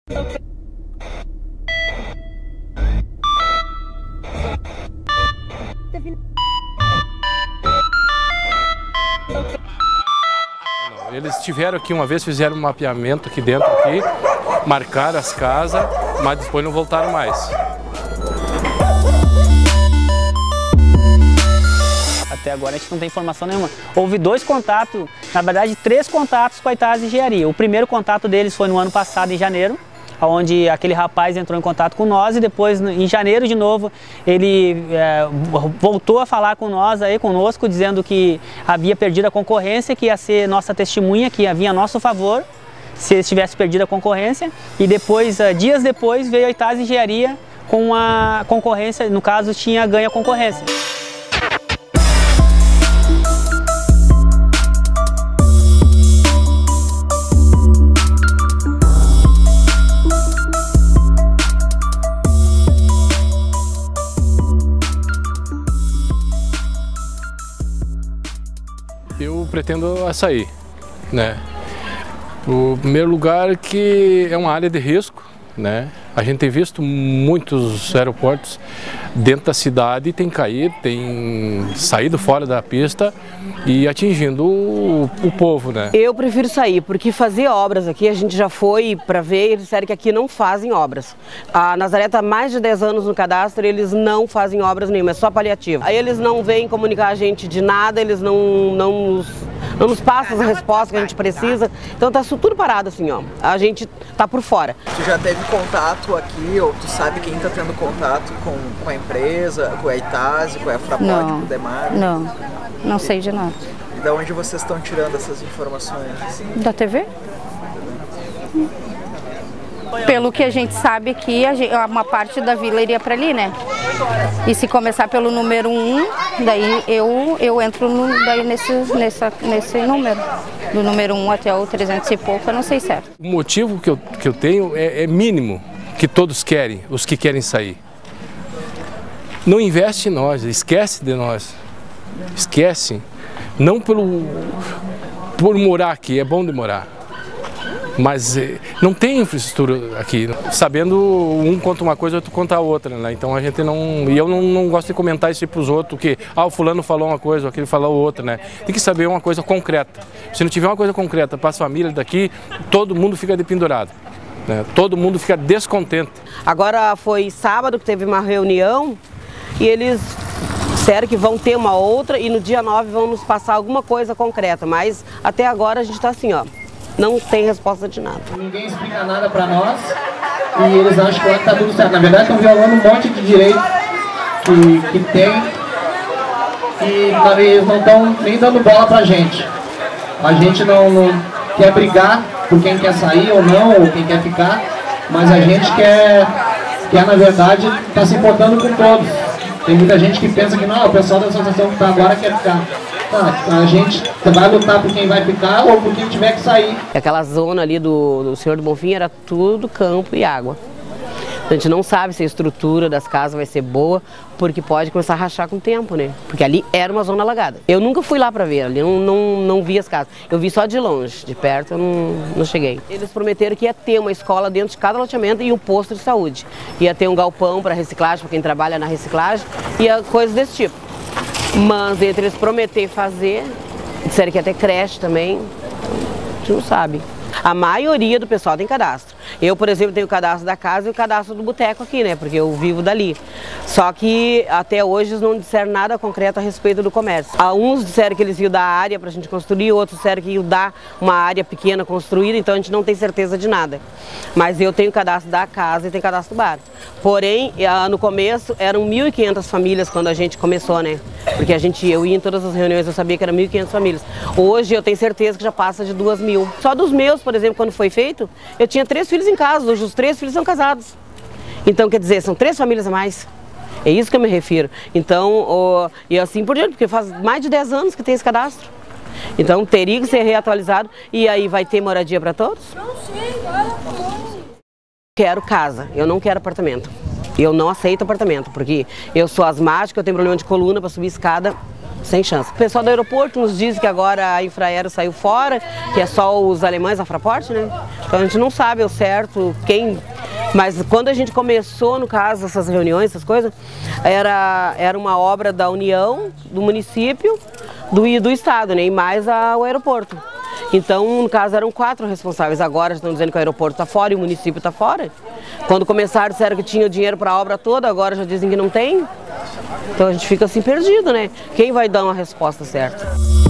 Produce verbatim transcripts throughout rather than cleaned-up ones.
Eles estiveram aqui uma vez, fizeram um mapeamento aqui dentro, aqui, marcaram as casas, mas depois não voltaram mais. Até agora a gente não tem informação nenhuma. Houve dois contatos, na verdade três contatos com a Itase Engenharia. O primeiro contato deles foi no ano passado, em janeiro, onde aquele rapaz entrou em contato com nós e depois, em janeiro de novo, ele é, voltou a falar com nós, aí, conosco, dizendo que havia perdido a concorrência, que ia ser nossa testemunha, que ia vir a nosso favor, se eles tivessem perdido a concorrência. E depois, dias depois, veio a Itase Engenharia com a concorrência, no caso, tinha ganho a concorrência. Eu pretendo açaí, né? O primeiro lugar que é uma área de risco, né? A gente tem visto muitos aeroportos dentro da cidade tem caído, tem saído fora da pista e atingindo o, o povo, né? Eu prefiro sair, porque fazer obras aqui, a gente já foi para ver, eles disseram que aqui não fazem obras. A Nazaré está há mais de dez anos no cadastro e eles não fazem obras nenhuma, é só paliativo. Aí eles não vêm comunicar a gente de nada, eles não, não, nos, não nos passam as respostas que a gente precisa. Então tá tudo parado assim, ó. A gente tá por fora. Tu já teve contato aqui, ou tu sabe quem está tendo contato com, com a empresa, com a Itase, com a Fraport, com o Demar? Não, não sei de nada. E da onde vocês estão tirando essas informações? Da T V? Pelo que a gente sabe aqui, a gente, uma parte da vila iria para ali, né? E se começar pelo número um, daí eu, eu entro no, daí nesse, nessa, nesse número. Do número um até o trezentos e pouco, eu não sei certo. O motivo que eu, que eu tenho é, é mínimo, que todos querem, os que querem sair. Não investe em nós, esquece de nós. Esquece. Não pelo, por morar aqui, é bom de morar. Mas eh, não tem infraestrutura aqui. Sabendo, um conta uma coisa, outro conta a outra, né? Então a gente não... E eu não, não gosto de comentar isso para os outros, que ah, o fulano falou uma coisa, aquele falou outra, né? Tem que saber uma coisa concreta. Se não tiver uma coisa concreta para as famílias daqui, todo mundo fica dependurado, né? Todo mundo fica descontente. Agora foi sábado que teve uma reunião e eles disseram que vão ter uma outra e no dia nove vão nos passar alguma coisa concreta, mas até agora a gente está assim, ó. Não tem resposta de nada. Ninguém explica nada pra nós e eles acham que lá tá tudo certo. Na verdade estão violando um monte de direito que, que tem e eles não estão nem dando bola pra gente. A gente não, não quer brigar por quem quer sair ou não, ou quem quer ficar, mas a gente quer, quer na verdade, tá se importando com todos. Tem muita gente que pensa que não, o pessoal da associação que está agora quer ficar. Tá, a gente vai lutar por quem vai ficar ou por quem tiver que sair. Aquela zona ali do, do Senhor do Bonfim era tudo campo e água. A gente não sabe se a estrutura das casas vai ser boa, porque pode começar a rachar com o tempo, né? Porque ali era uma zona alagada. Eu nunca fui lá para ver, ali não, não, não vi as casas. Eu vi só de longe, de perto eu não, não cheguei. Eles prometeram que ia ter uma escola dentro de cada loteamento e um posto de saúde. Ia ter um galpão para reciclagem, para quem trabalha na reciclagem, e coisas desse tipo. Mas entre eles prometer fazer, disseram que ia ter creche também, a gente não sabe. A maioria do pessoal tem cadastro. Eu, por exemplo, tenho o cadastro da casa e o cadastro do boteco aqui, né? Porque eu vivo dali. Só que até hoje eles não disseram nada concreto a respeito do comércio. Uns disseram que eles iam dar área para a gente construir, outros disseram que iam dar uma área pequena construída, então a gente não tem certeza de nada. Mas eu tenho o cadastro da casa e tenho o cadastro do bar. Porém, no começo eram mil e quinhentas famílias quando a gente começou, né? Porque a gente, eu ia em todas as reuniões, eu sabia que eram mil e quinhentas famílias. Hoje eu tenho certeza que já passa de duas mil. Só dos meus, por exemplo, quando foi feito, eu tinha três filhos em casa, hoje os três filhos são casados. Então, quer dizer, são três famílias a mais. É isso que eu me refiro. Então, oh, e assim por diante, porque faz mais de dez anos que tem esse cadastro. Então, teria que ser reatualizado e aí vai ter moradia para todos? Não sei, quero casa, eu não quero apartamento. Eu não aceito apartamento, porque eu sou asmática, eu tenho problema de coluna para subir escada sem chance. O pessoal do aeroporto nos diz que agora a Infraero saiu fora, que é só os alemães da Fraport, né? Então a gente não sabe ao certo quem... Mas quando a gente começou, no caso, essas reuniões, essas coisas, era, era uma obra da União, do município do, e do Estado, né? E mais a, o aeroporto. Então, no caso, eram quatro responsáveis. Agora estão dizendo que o aeroporto está fora e o município está fora. Quando começaram, disseram que tinha dinheiro para a obra toda, agora já dizem que não tem. Então a gente fica assim perdido, né? Quem vai dar uma resposta certa?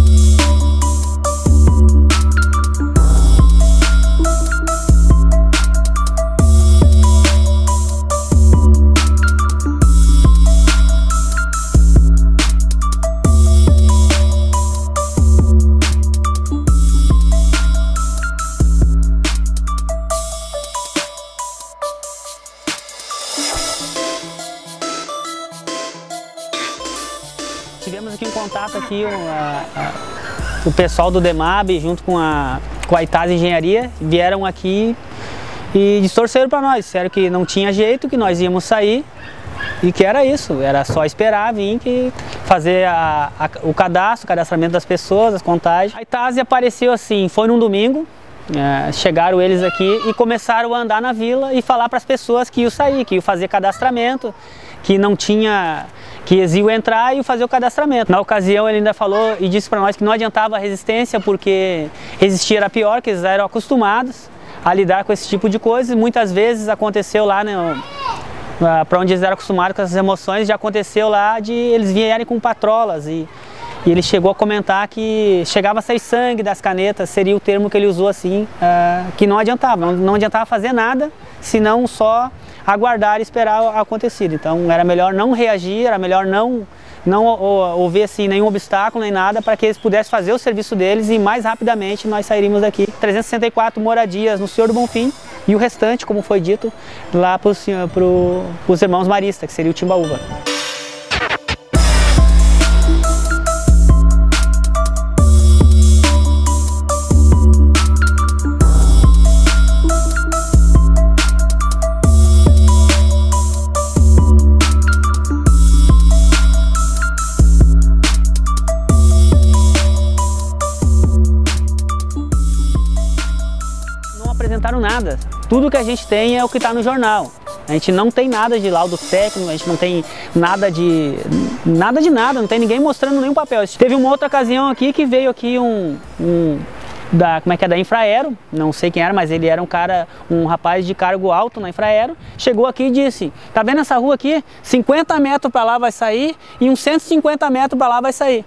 Tivemos aqui um contato aqui, o, a, a, o pessoal do DEMAB junto com a, com a Itaz Engenharia vieram aqui e distorceram para nós, disseram que não tinha jeito, que nós íamos sair e que era isso, era só esperar vir que fazer a, a, o cadastro, o cadastramento das pessoas, as contagens. A Itaz apareceu assim, foi num domingo, é, chegaram eles aqui e começaram a andar na vila e falar para as pessoas que iam sair, que iam fazer cadastramento, que não tinha... que eles iam entrar e fazer o cadastramento. Na ocasião ele ainda falou e disse para nós que não adiantava a resistência porque resistir era pior, que eles eram acostumados a lidar com esse tipo de coisa. Muitas vezes aconteceu lá, né, para onde eles eram acostumados com essas emoções, já aconteceu lá de eles vierem com patrolas e, e ele chegou a comentar que chegava a sair sangue das canetas, seria o termo que ele usou assim, uh, que não adiantava, não, não adiantava fazer nada, senão só aguardar e esperar o acontecido. Então era melhor não reagir, era melhor não, não houver assim, nenhum obstáculo nem nada para que eles pudessem fazer o serviço deles e mais rapidamente nós sairíamos daqui. trezentas e sessenta e quatro moradias no Senhor do Bonfim e o restante, como foi dito, lá para pro, os irmãos Marista, que seria o Timbaúva. Apresentaram nada, tudo que a gente tem é o que está no jornal, a gente não tem nada de laudo técnico, a gente não tem nada de nada de nada, não tem ninguém mostrando nenhum papel. Teve uma outra ocasião aqui que veio aqui um, um da, como é que é, da Infraero, não sei quem era, mas ele era um cara, um rapaz de cargo alto na Infraero, chegou aqui e disse, tá vendo essa rua aqui, cinquenta metros para lá vai sair e uns cento e cinquenta metros para lá vai sair,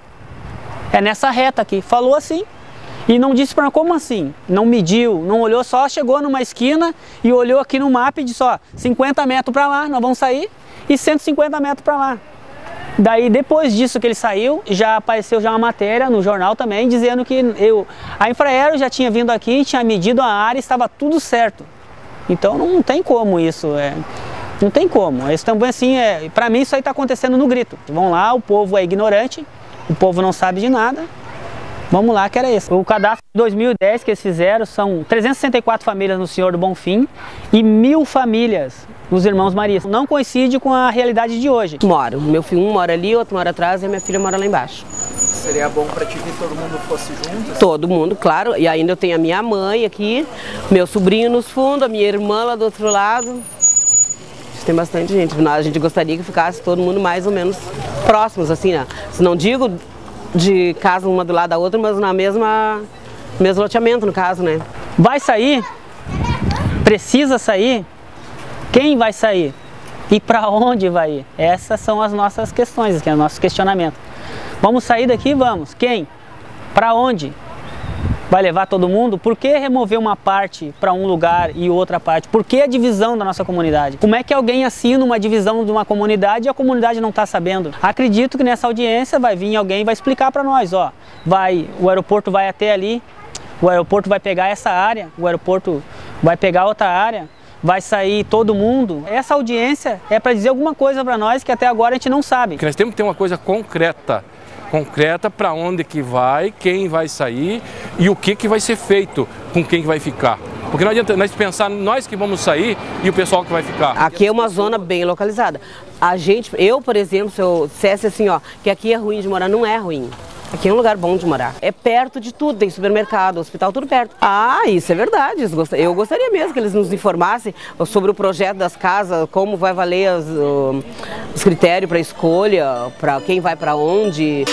é nessa reta aqui, falou assim. E não disse para como assim, não mediu, não olhou, só chegou numa esquina e olhou aqui no mapa e disse, ó, cinquenta metros para lá, nós vamos sair, e cento e cinquenta metros para lá. Daí depois disso que ele saiu, já apareceu já uma matéria no jornal também, dizendo que eu, a Infraero já tinha vindo aqui, tinha medido a área e estava tudo certo. Então não tem como isso, é, não tem como. Isso também assim, é, para mim isso aí está acontecendo no grito. Vão lá, o povo é ignorante, o povo não sabe de nada. Vamos lá, que era isso. O cadastro de dois mil e dez que eles fizeram são trezentas e sessenta e quatro famílias no Senhor do Bonfim e mil famílias nos Irmãos Maristas. Não coincide com a realidade de hoje. Moro. Meu filho um mora ali, outro mora atrás e a minha filha mora lá embaixo. Seria bom para ti que todo mundo fosse junto? Todo mundo, claro. E ainda eu tenho a minha mãe aqui, meu sobrinho nos fundos, a minha irmã lá do outro lado. Tem bastante gente. A gente gostaria que ficasse todo mundo mais ou menos próximos, assim, né? Se não digo de casa uma do lado da outra, mas na mesma mesmo loteamento, no caso, né? Vai sair? Precisa sair? Quem vai sair? E para onde vai ir? Essas são as nossas questões, que é o nosso questionamento. Vamos sair daqui? Vamos. Quem? Para onde? Vai levar todo mundo? Por que remover uma parte para um lugar e outra parte? Por que a divisão da nossa comunidade? Como é que alguém assina uma divisão de uma comunidade e a comunidade não está sabendo? Acredito que nessa audiência vai vir alguém e vai explicar para nós, ó, vai, o aeroporto vai até ali, o aeroporto vai pegar essa área, o aeroporto vai pegar outra área, vai sair todo mundo. Essa audiência é para dizer alguma coisa para nós que até agora a gente não sabe. Porque nós temos que ter uma coisa concreta. concreta para onde que vai, quem vai sair e o que que vai ser feito, com quem vai ficar. Porque não adianta nós pensar nós que vamos sair e o pessoal que vai ficar. Aqui é uma zona bem localizada. A gente, eu, por exemplo, se eu dissesse assim, ó, que aqui é ruim de morar, não é ruim. Aqui é um lugar bom de morar. É perto de tudo, tem supermercado, hospital, tudo perto. Ah, isso é verdade. Eu gostaria mesmo que eles nos informassem sobre o projeto das casas, como vai valer as, uh, os critérios para escolha, para quem vai para onde.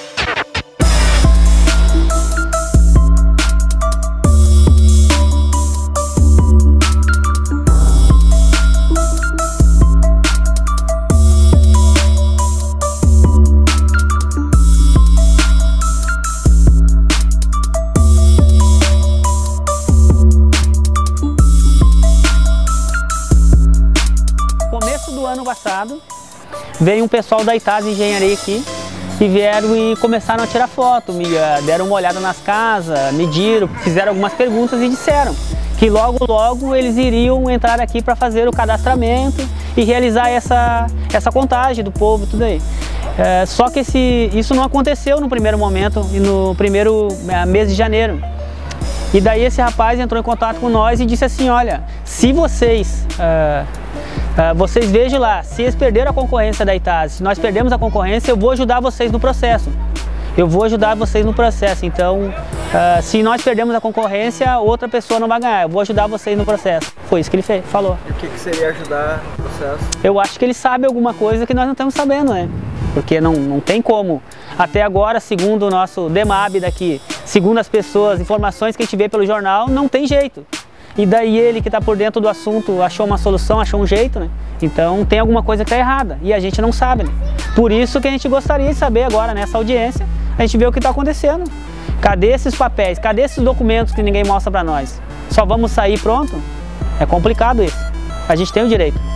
Ano passado, veio um pessoal da Itaz Engenharia aqui e vieram e começaram a tirar foto, me deram uma olhada nas casas, mediram, fizeram algumas perguntas e disseram que logo logo eles iriam entrar aqui para fazer o cadastramento e realizar essa, essa contagem do povo, tudo aí. É, só que esse, isso não aconteceu no primeiro momento e no primeiro mês de janeiro. E daí esse rapaz entrou em contato com nós e disse assim, olha, se vocês... Uh, Uh, vocês vejam lá, se eles perderam a concorrência da Itaz, se nós perdemos a concorrência, eu vou ajudar vocês no processo. Eu vou ajudar vocês no processo, então, uh, se nós perdemos a concorrência, outra pessoa não vai ganhar, eu vou ajudar vocês no processo. Foi isso que ele fez, falou. E o que, que seria ajudar no processo? Eu acho que ele sabe alguma coisa que nós não estamos sabendo, né? Porque não, não tem como. Até agora, segundo o nosso DEMAB daqui, segundo as pessoas, informações que a gente vê pelo jornal, não tem jeito. E daí ele que está por dentro do assunto achou uma solução, achou um jeito, né? Então tem alguma coisa que está errada e a gente não sabe, né? Por isso que a gente gostaria de saber agora nessa audiência, a gente vê o que está acontecendo. Cadê esses papéis? Cadê esses documentos que ninguém mostra para nós? Só vamos sair pronto? É complicado isso. A gente tem o direito.